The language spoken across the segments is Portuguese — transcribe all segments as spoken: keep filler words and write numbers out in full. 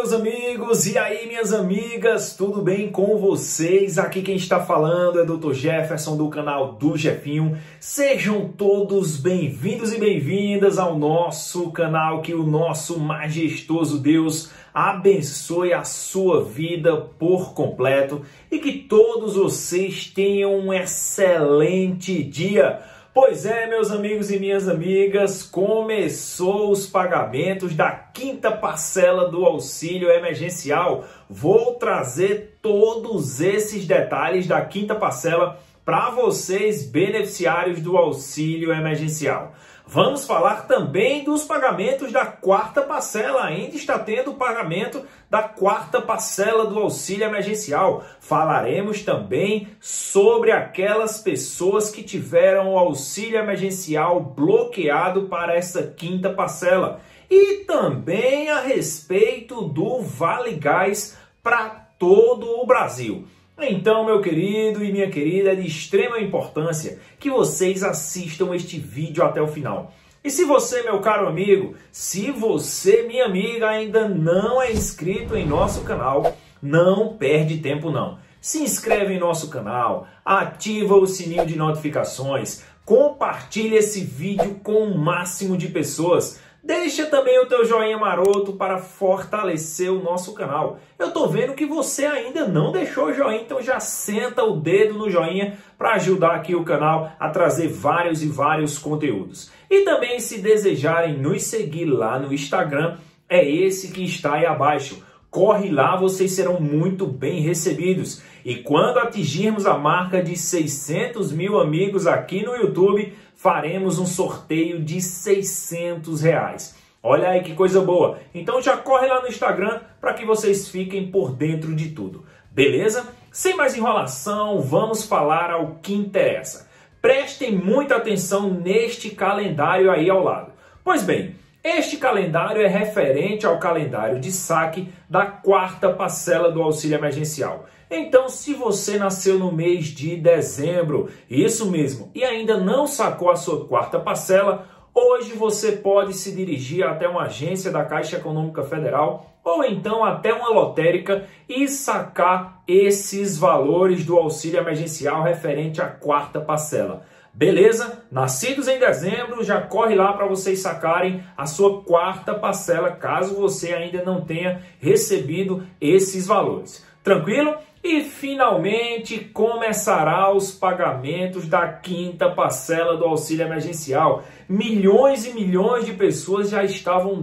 meus amigos, e aí minhas amigas, tudo bem com vocês? Aqui quem está falando é doutor Jefferson do canal do Jefinho. Sejam todos bem-vindos e bem-vindas ao nosso canal, que o nosso majestoso Deus abençoe a sua vida por completo e que todos vocês tenham um excelente dia. Pois é, meus amigos e minhas amigas, começou os pagamentos da quinta parcela do auxílio emergencial. Vou trazer todos esses detalhes da quinta parcela para vocês, beneficiários do auxílio emergencial. Vamos falar também dos pagamentos da quarta parcela. Ainda está tendo o pagamento da quarta parcela do auxílio emergencial. Falaremos também sobre aquelas pessoas que tiveram o auxílio emergencial bloqueado para essa quinta parcela. E também a respeito do Vale Gás para todo o Brasil. Então, meu querido e minha querida, é de extrema importância que vocês assistam este vídeo até o final. E se você, meu caro amigo, se você, minha amiga, ainda não é inscrito em nosso canal, não perde tempo não. Se inscreve em nosso canal, ativa o sininho de notificações, compartilhe esse vídeo com o máximo de pessoas. Deixa também o teu joinha maroto para fortalecer o nosso canal. Eu tô vendo que você ainda não deixou o joinha, então já senta o dedo no joinha para ajudar aqui o canal a trazer vários e vários conteúdos. E também, se desejarem nos seguir lá no Instagram, é esse que está aí abaixo. Corre lá, vocês serão muito bem recebidos. E quando atingirmos a marca de seiscentos mil amigos aqui no YouTube, faremos um sorteio de seiscentos reais. Olha aí que coisa boa. Então já corre lá no Instagram para que vocês fiquem por dentro de tudo. Beleza? Sem mais enrolação, vamos falar ao que interessa. Prestem muita atenção neste calendário aí ao lado. Pois bem, este calendário é referente ao calendário de saque da quarta parcela do auxílio emergencial. Então, se você nasceu no mês de dezembro, isso mesmo, e ainda não sacou a sua quarta parcela, hoje você pode se dirigir até uma agência da Caixa Econômica Federal ou então até uma lotérica e sacar esses valores do auxílio emergencial referente à quarta parcela. Beleza? Nascidos em dezembro, já corre lá para vocês sacarem a sua quarta parcela, caso você ainda não tenha recebido esses valores. Tranquilo? E finalmente começará os pagamentos da quinta parcela do auxílio emergencial. Milhões e milhões de pessoas já estavam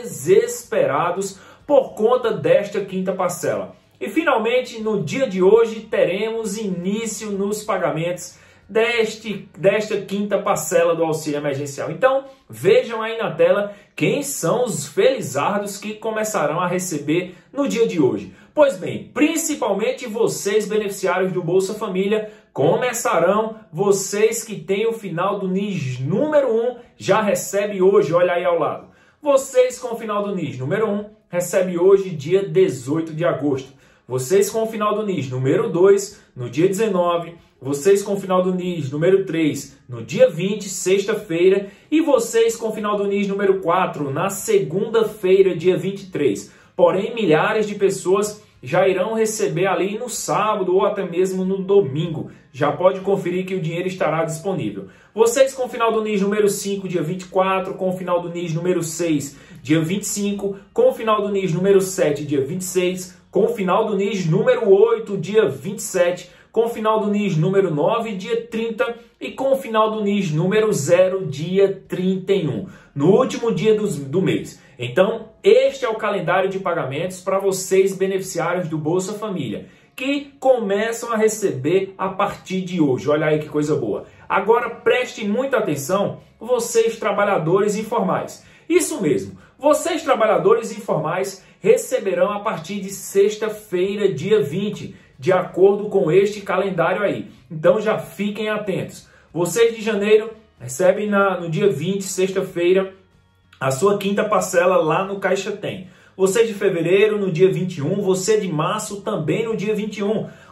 desesperados por conta desta quinta parcela. E finalmente, no dia de hoje, teremos início nos pagamentos Deste, desta quinta parcela do auxílio emergencial. Então, vejam aí na tela quem são os felizardos que começarão a receber no dia de hoje. Pois bem, principalmente vocês, beneficiários do Bolsa Família, começarão, vocês que têm o final do N I S número um, já recebe hoje, olha aí ao lado. Vocês com o final do N I S número um, recebe hoje, dia dezoito de agosto. Vocês com o final do N I S número dois, no dia dezenove, vocês com o final do N I S número três, no dia vinte, sexta-feira, e vocês com o final do N I S número quatro, na segunda-feira, dia vinte e três. Porém, milhares de pessoas já irão receber ali no sábado ou até mesmo no domingo. Já pode conferir que o dinheiro estará disponível. Vocês com o final do N I S número cinco, dia vinte e quatro, com o final do N I S número seis, dia vinte e cinco, com o final do N I S número sete, dia vinte e seis, com o final do N I S número oito, dia vinte e sete, com o final do N I S número nove, dia trinta, e com o final do N I S número zero, dia trinta e um, no último dia do, do mês. Então, este é o calendário de pagamentos para vocês, beneficiários do Bolsa Família, que começam a receber a partir de hoje. Olha aí que coisa boa. Agora, prestem muita atenção, vocês trabalhadores informais. Isso mesmo, vocês trabalhadores informais receberão a partir de sexta-feira, dia vinte, de acordo com este calendário aí. Então já fiquem atentos. Vocês de janeiro recebem na, no dia vinte, sexta-feira, a sua quinta parcela lá no Caixa Tem. Você de fevereiro, no dia vinte e um, você de março também no dia vinte e um.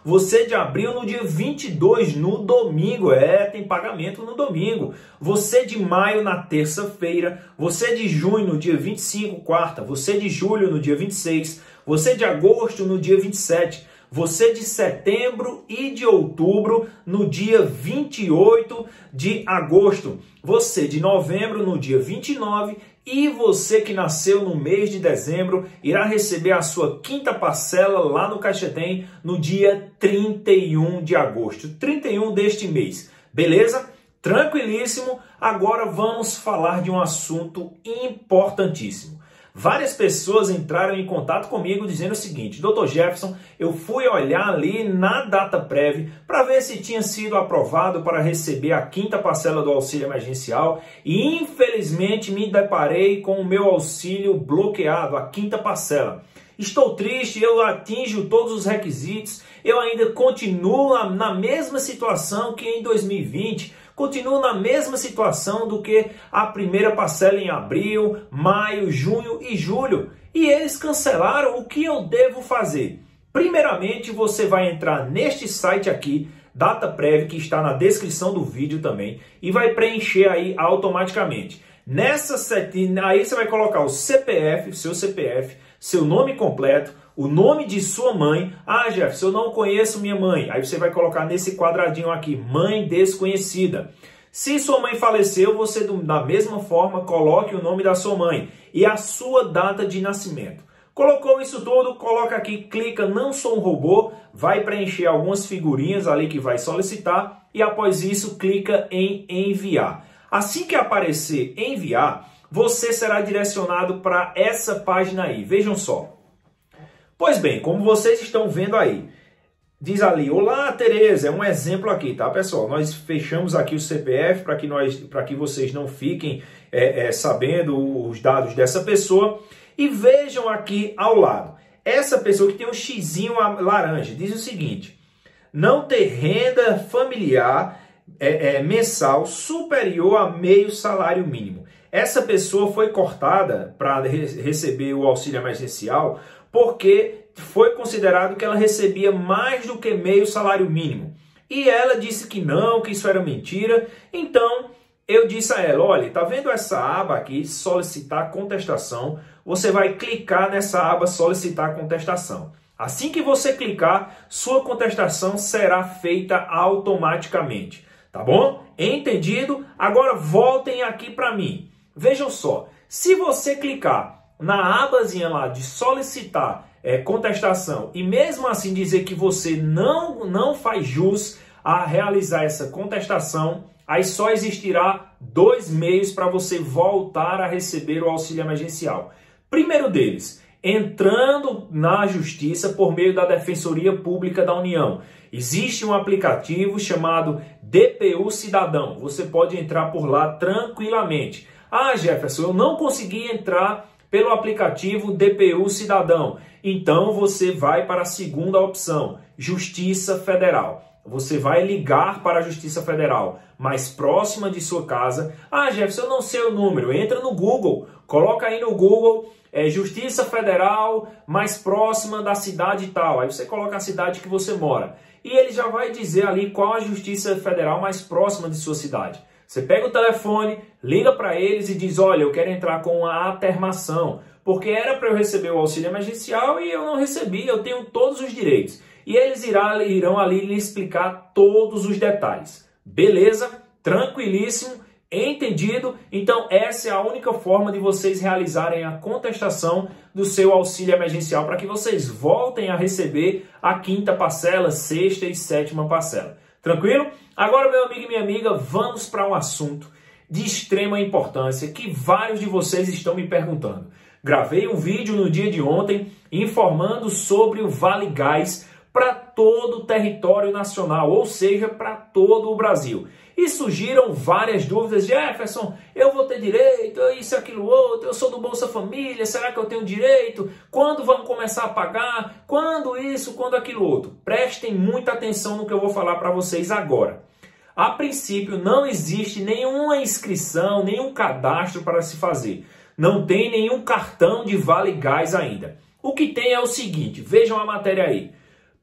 Você de abril no dia vinte e dois, no domingo. É, tem pagamento no domingo. Você de maio na terça-feira. Você de junho no dia vinte e cinco, quarta. Você de julho no dia vinte e seis. Você de agosto no dia vinte e sete. Você de setembro e de outubro no dia vinte e oito de agosto. Você de novembro no dia vinte e nove. E você que nasceu no mês de dezembro irá receber a sua quinta parcela lá no Caixetem no dia trinta e um de agosto. trinta e um deste mês. Beleza? Tranquilíssimo. Agora vamos falar de um assunto importantíssimo. Várias pessoas entraram em contato comigo dizendo o seguinte: doutor Jefferson, eu fui olhar ali na DataPrev para ver se tinha sido aprovado para receber a quinta parcela do auxílio emergencial e infelizmente me deparei com o meu auxílio bloqueado, a quinta parcela. Estou triste, eu atinjo todos os requisitos, eu ainda continuo na mesma situação que em dois mil e vinte, continuo na mesma situação do que a primeira parcela em abril, maio, junho e julho. E eles cancelaram. O que eu devo fazer? Primeiramente, você vai entrar neste site aqui, DataPrev, que está na descrição do vídeo também, e vai preencher aí automaticamente. Nessa setinha, aí você vai colocar o C P F, seu C P F, seu nome completo, o nome de sua mãe. Ah, Jefferson, eu não conheço minha mãe. Aí você vai colocar nesse quadradinho aqui, mãe desconhecida. Se sua mãe faleceu, você da mesma forma coloque o nome da sua mãe e a sua data de nascimento. Colocou isso tudo, coloca aqui, clica não sou um robô, vai preencher algumas figurinhas ali que vai solicitar e após isso clica em enviar. Assim que aparecer enviar, você será direcionado para essa página aí. Vejam só. Pois bem, como vocês estão vendo aí, diz ali, olá Tereza, é um exemplo aqui, tá pessoal? Nós fechamos aqui o C P F para que, nós, para que vocês não fiquem é, é, sabendo os dados dessa pessoa. E vejam aqui ao lado, essa pessoa que tem um xizinho laranja, diz o seguinte: não ter renda familiar é, é, mensal superior a meio salário mínimo. Essa pessoa foi cortada para re receber o auxílio emergencial porque foi considerado que ela recebia mais do que meio salário mínimo. E ela disse que não, que isso era mentira. Então, eu disse a ela, olha, tá vendo essa aba aqui, solicitar contestação? Você vai clicar nessa aba, solicitar contestação. Assim que você clicar, sua contestação será feita automaticamente. Tá bom? Entendido? Agora voltem aqui para mim. Vejam só, se você clicar na abazinha lá de solicitar é, contestação e mesmo assim dizer que você não, não faz jus a realizar essa contestação, aí só existirá dois meios para você voltar a receber o auxílio emergencial. Primeiro deles, entrando na justiça por meio da Defensoria Pública da União. Existe um aplicativo chamado D P U Cidadão. Você pode entrar por lá tranquilamente. Ah, Jefferson, eu não consegui entrar pelo aplicativo D P U Cidadão. Então você vai para a segunda opção, Justiça Federal. Você vai ligar para a Justiça Federal mais próxima de sua casa. Ah, Jefferson, eu não sei o número. Entra no Google, coloca aí no Google é, Justiça Federal mais próxima da cidade tal. Aí você coloca a cidade que você mora. E ele já vai dizer ali qual a Justiça Federal mais próxima de sua cidade. Você pega o telefone, liga para eles e diz, olha, eu quero entrar com a atermação, porque era para eu receber o auxílio emergencial e eu não recebi, eu tenho todos os direitos. E eles irá, irão ali lhe explicar todos os detalhes. Beleza? Tranquilíssimo? Entendido? Então essa é a única forma de vocês realizarem a contestação do seu auxílio emergencial para que vocês voltem a receber a quinta parcela, sexta e sétima parcela. Tranquilo? Agora, meu amigo e minha amiga, vamos para um assunto de extrema importância que vários de vocês estão me perguntando. Gravei um vídeo no dia de ontem informando sobre o Vale Gás para todo o território nacional, ou seja, para todo o Brasil. E surgiram várias dúvidas. Jefferson, eu vou ter direito, isso, aquilo, outro, eu sou do Bolsa Família, será que eu tenho direito? Quando vamos começar a pagar? Quando isso, quando aquilo outro? Prestem muita atenção no que eu vou falar para vocês agora. A princípio, não existe nenhuma inscrição, nenhum cadastro para se fazer. Não tem nenhum cartão de Vale Gás ainda. O que tem é o seguinte, vejam a matéria aí.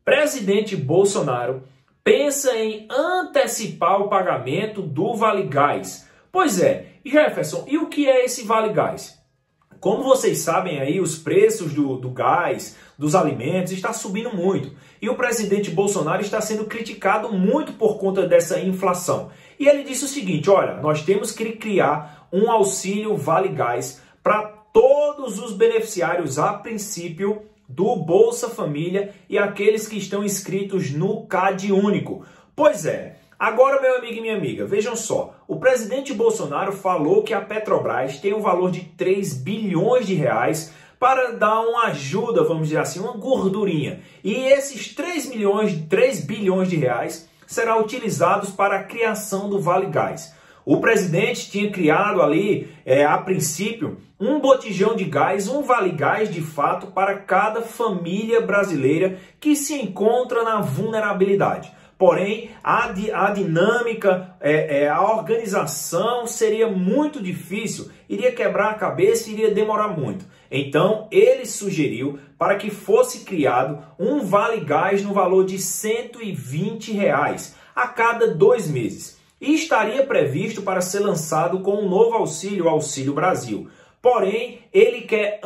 Presidente Bolsonaro pensa em antecipar o pagamento do Vale Gás. Pois é, Jefferson, e o que é esse Vale Gás? Como vocês sabem aí, os preços do, do gás, dos alimentos, está subindo muito. E o presidente Bolsonaro está sendo criticado muito por conta dessa inflação. E ele disse o seguinte, olha, nós temos que criar um auxílio Vale Gás para todos os beneficiários, a princípio, do Bolsa Família e aqueles que estão inscritos no CadÚnico. Pois é. Agora, meu amigo e minha amiga, vejam só, o presidente Bolsonaro falou que a Petrobras tem um valor de três bilhões de reais para dar uma ajuda, vamos dizer assim, uma gordurinha. E esses três milhões, três bilhões de reais serão utilizados para a criação do Vale Gás. O presidente tinha criado ali, é, a princípio, um botijão de gás, um Vale Gás de fato, para cada família brasileira que se encontra na vulnerabilidade. Porém, a, a dinâmica, é, é, a organização seria muito difícil, iria quebrar a cabeça e iria demorar muito. Então, ele sugeriu para que fosse criado um Vale Gás no valor de cento e vinte reais a cada dois meses. E estaria previsto para ser lançado com um novo auxílio, o Auxílio Brasil. Porém, ele quer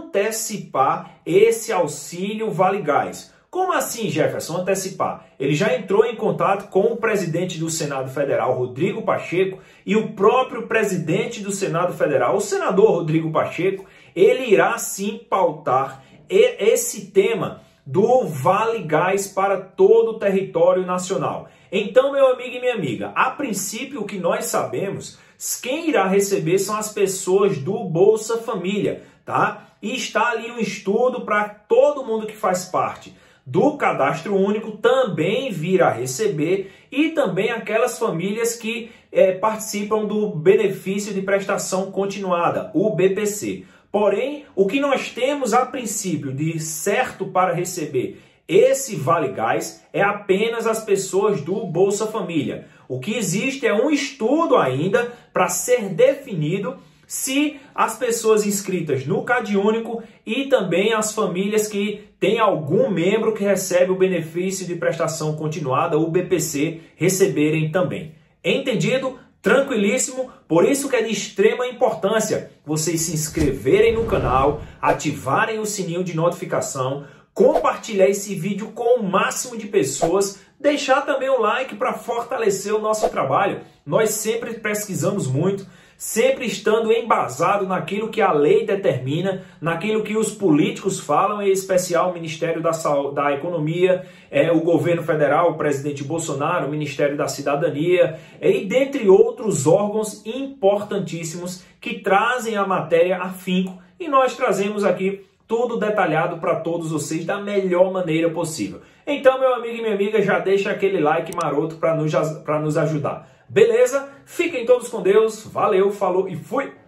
antecipar esse auxílio Vale Gás. Como assim, Jefferson, antecipar? Ele já entrou em contato com o presidente do Senado Federal, Rodrigo Pacheco, e o próprio presidente do Senado Federal, o senador Rodrigo Pacheco, ele irá sim pautar esse tema do Vale Gás para todo o território nacional. Então, meu amigo e minha amiga, a princípio o que nós sabemos, quem irá receber são as pessoas do Bolsa Família, tá? E está ali um estudo para todo mundo que faz parte do Cadastro Único também vir a receber, e também aquelas famílias que é, participam do Benefício de Prestação Continuada, o B P C. Porém, o que nós temos a princípio de certo para receber esse Vale Gás é apenas as pessoas do Bolsa Família. O que existe é um estudo ainda para ser definido se as pessoas inscritas no CadÚnico e também as famílias que têm algum membro que recebe o benefício de prestação continuada, o B P C, receberem também. Entendido? Tranquilíssimo? Por isso que é de extrema importância vocês se inscreverem no canal, ativarem o sininho de notificação, compartilhar esse vídeo com o máximo de pessoas, deixar também o like para fortalecer o nosso trabalho. Nós sempre pesquisamos muito, sempre estando embasado naquilo que a lei determina, naquilo que os políticos falam, em especial o Ministério da, Saúde, da Economia, é, o governo federal, o presidente Bolsonaro, o Ministério da Cidadania, é, e dentre outros órgãos importantíssimos que trazem a matéria a finco, e nós trazemos aqui tudo detalhado para todos vocês da melhor maneira possível. Então, meu amigo e minha amiga, já deixa aquele like maroto para nos, para nos ajudar. Beleza? Fiquem todos com Deus. Valeu, falou e fui!